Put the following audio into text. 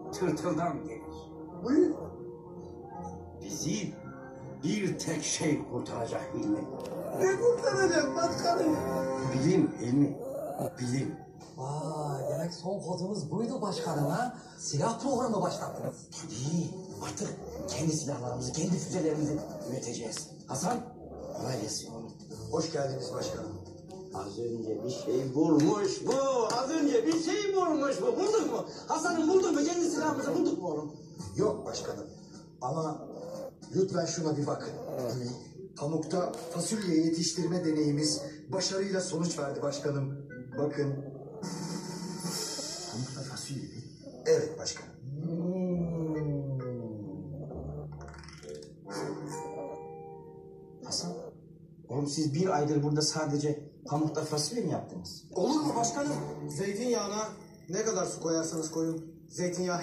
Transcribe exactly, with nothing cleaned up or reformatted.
tırtıldan gelir. Buyur. Bizi bir tek şey kurtaracak Hilmi. Ne kurtaracak başkanım? Bilim Hilmi, bilim. Vay, demek son kodumuz buydu başkanım ha? Silah programı başlattınız. Tabii, artık kendi silahlarımızı, kendi füzelerimizi üreteceğiz. Hasan, kolay gelsin oğlum. Hoş geldiniz başkanım. Az önce bir şey bulmuş bu. Az önce bir şey bulmuş bu. Bulduk mu? Hasan'ın bulduk mu? Kendi silahımızı bulduk mu oğlum? Yok başkanım. Ama lütfen şuna bir bakın. Pamukta fasulye yetiştirme deneyimiz başarıyla sonuç verdi başkanım. Bakın. Pamukta fasulye mi? Evet başkanım. Hasan, oğlum siz bir aydır burada sadece pamukta fasulye mi yaptınız? Olur mu başkanım? Zeytinyağına ne kadar su koyarsanız koyun. Zeytinyağı